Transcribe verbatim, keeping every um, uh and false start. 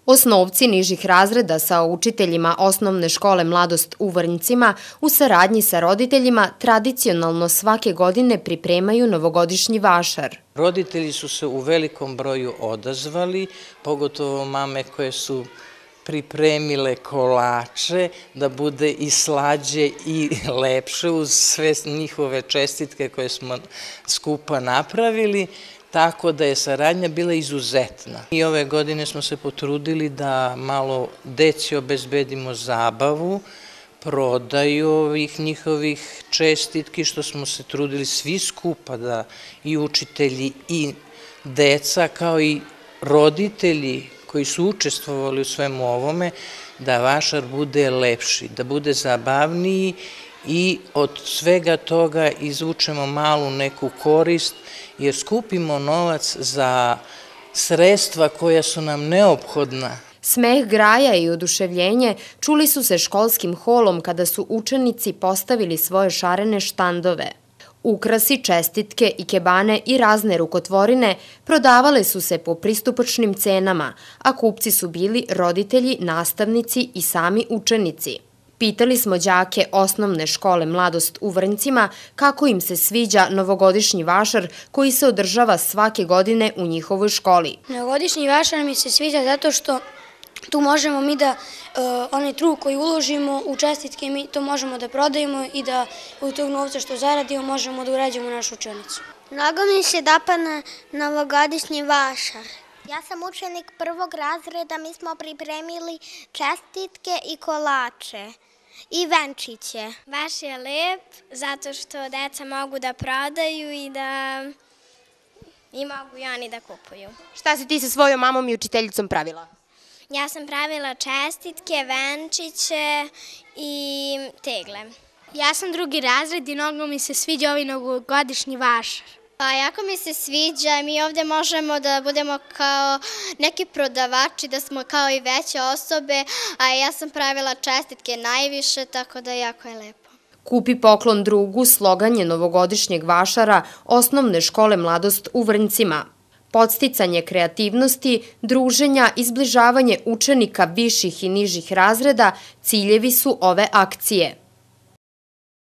Osnovci nižih razreda sa učiteljima osnovne škole Mladost u Vrnjcima u saradnji sa roditeljima tradicionalno svake godine pripremaju novogodišnji vašar. Roditelji su se u velikom broju odazvali, pogotovo mame koje su pripremile kolače da bude i slađe i lepše uz sve njihove čestitke koje smo skupa napravili. Tako da je saradnja bila izuzetna. I ove godine smo se potrudili da malo deci obezbedimo zabavu, prodaju ovih njihovih čestitki, što smo se trudili svi skupa da i učitelji i deca kao i roditelji koji su učestvovali u svemu ovome, da vašar bude lepši, da bude zabavniji i od svega toga izvučemo malu neku korist, jer skupimo novac za sredstva koja su nam neophodna. Smeh, graja i oduševljenje čuli su se školskim holom kada su učenici postavili svoje šarene štandove. Ukrasi, čestitke, ikebane i razne rukotvorine prodavale su se po pristupačnim cenama, a kupci su bili roditelji, nastavnici i sami učenici. Pitali smo đake osnovne škole Mladost u Vrnjcima kako im se sviđa novogodišnji vašar koji se održava svake godine u njihovoj školi. Novogodišnji vašar mi se sviđa zato što tu možemo mi da, onaj trud koji uložimo u čestitke, mi to možemo da prodajemo i da u tog novca što zaradimo možemo da urađemo našu učenicu. Mnogo mi se dopada novogodišnji vašar. Ja sam učenik prvog razreda, mi smo pripremili čestitke i kolače i venčiće. Baš je lep zato što deca mogu da prodaju i da i mogu i oni da kupuju. Šta si ti sa svojom mamom i učiteljicom pravila? Ja sam pravila čestitke, venčiće i tegle. Ja sam drugi razred i mnogo mi se sviđa ovaj novogodišnji vašar. Pa jako mi se sviđa, mi ovde možemo da budemo kao neki prodavači, da smo kao i veće osobe, a ja sam pravila čestitke najviše, tako da jako je lepo. Kupi poklon drugu slogan je novogodišnjeg vašara osnovne škole Mladost u Vrnjcima. Podsticanje kreativnosti, druženja i zbližavanje učenika viših i nižih razreda ciljevi su ove akcije.